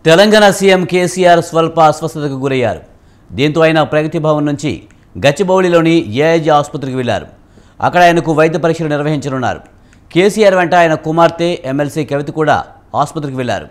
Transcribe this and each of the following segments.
Telangana CM KCR స్వల్ప అస్వస్థతకు గురయ్యారు. దీంతో ఆయన ప్రగతి భవన్ నుంచి గచ్చిబౌలిలోని ఏఐజీ ఆసుపత్రికి వెళ్లారు. అక్కడ ఆయనకు వైద్య పరీక్షలు నిర్వహించనున్నారు. కేసీఆర్ వెంట ఆయన కుమార్తె ఎమ్మెల్సీ కవిత కూడా ఆసుపత్రికి వెళ్లారు.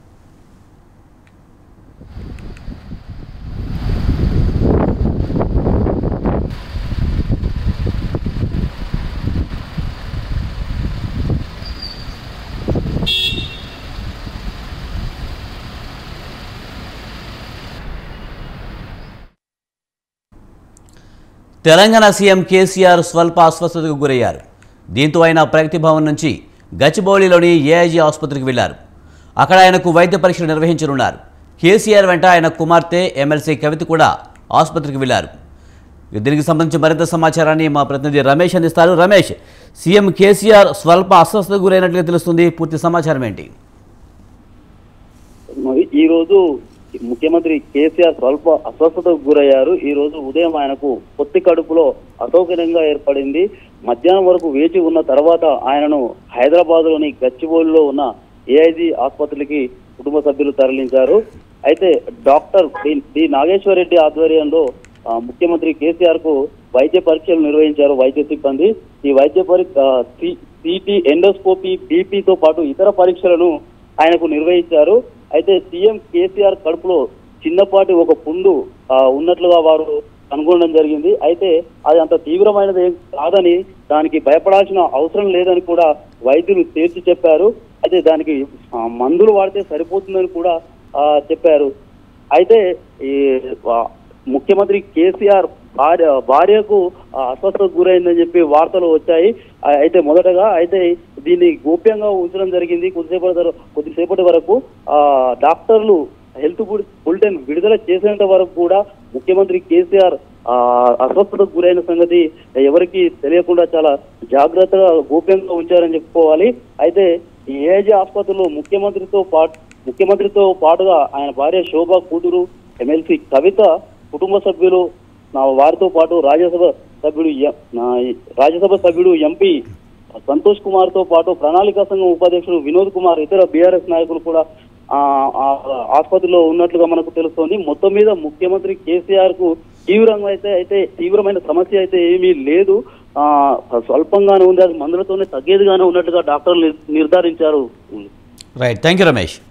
తెలంగాణ సీఎం కేసీఆర్ స్వల్ప అస్వస్థతకు గురయ్యారు. దీంతో ఆయన ప్రగతి భవన్ నుంచి గచ్చిబౌలిలోని ఏఐజీ ఆసుపత్రికి వెళ్లారు. అక్కడ ఆయనకు వైద్య పరీక్షలు నిర్వహించనున్నారు. కేసీఆర్ వెంట ఆయన కుమార్తె ఎమ్మెల్సీ కవిత కూడా ఆసుపత్రికి వెళ్లారు. దీనికి సంబంధించి మరింత సమాచారాన్ని మా ప్రతినిధి రమేష్ అందిస్తారు. రమేష్, సీఎం కేసీఆర్ స్వల్ప అస్వస్థతకు గురైనట్లుగా తెలుస్తుంది. పూర్తి సమాచారం ఏంటి? ఈ రోజు ముఖ్యమంత్రి కేసీఆర్ స్వల్ప అస్వస్థతకు గురయ్యారు. ఈ రోజు ఉదయం ఆయనకు పొత్తి కడుపులో అసౌకర్యంగా ఏర్పడింది. మధ్యాహ్నం వరకు వేచి ఉన్న తర్వాత ఆయనను హైదరాబాద్ లోని గచ్చిబౌలిలో ఉన్న ఏఐజీ ఆసుపత్రికి కుటుంబ సభ్యులు తరలించారు. అయితే డాక్టర్ డి నాగేశ్వర్ రెడ్డి ఆధ్వర్యంలో ముఖ్యమంత్రి కేసీఆర్ కు వైద్య పరీక్షలు నిర్వహించారు వైద్య సిబ్బంది. ఈ వైద్య సిటీ, ఎండోస్కోపీ, బీపీతో పాటు ఇతర పరీక్షలను ఆయనకు నిర్వహించారు. అయితే సీఎం కేసీఆర్ కడుపులో చిన్నపాటి ఒక పుండు ఉన్నట్లుగా వారు కనుగొనడం జరిగింది. అయితే అది అంత తీవ్రమైనది కాదని, దానికి భయపడాల్సిన అవసరం లేదని కూడా వైద్యులు తేల్చి చెప్పారు. అయితే దానికి మందులు వాడితే సరిపోతుందని కూడా చెప్పారు. అయితే ఈ ముఖ్యమంత్రి కేసీఆర్ భార్యకు అస్వస్థతకు గురైందని చెప్పి వార్తలు వచ్చాయి. అయితే మొదటగా దీన్ని గోప్యంగా ఉంచడం జరిగింది. కొద్దిసేపటి వరకు డాక్టర్లు హెల్త్ బులెటిన్ విడుదల చేసేంత వరకు కూడా ముఖ్యమంత్రి కేసీఆర్ అస్వస్థతకు గురైన సంగతి ఎవరికి తెలియకుండా చాలా జాగ్రత్తగా గోప్యంగా ఉంచారని చెప్పుకోవాలి. అయితే ఈ ఏఐజీ ఆసుపత్రిలో ముఖ్యమంత్రితో పాటుగా ఆయన భార్య శోభ, కూతురు ఎమ్మెల్సీ కవిత, కుటుంబ సభ్యులు, వారితో పాటు రాజ్యసభ సభ్యుడు ఎంపీ సంతోష్ కుమార్ తో పాటు ప్రణాళికా సంఘం ఉపాధ్యక్షుడు వినోద్ కుమార్, ఇతర బీఆర్ఎస్ నాయకులు కూడా ఆసుపత్రిలో ఉన్నట్లుగా మనకు తెలుస్తోంది. మొత్తం మీద ముఖ్యమంత్రి కేసీఆర్ కు తీవ్రమైన సమస్య అయితే ఏమీ లేదు. స్వల్పంగానే ఉంది, అది మందులతోనే తగ్గేదిగానే ఉన్నట్టుగా డాక్టర్లు నిర్ధారించారు. Right, thank you Ramesh.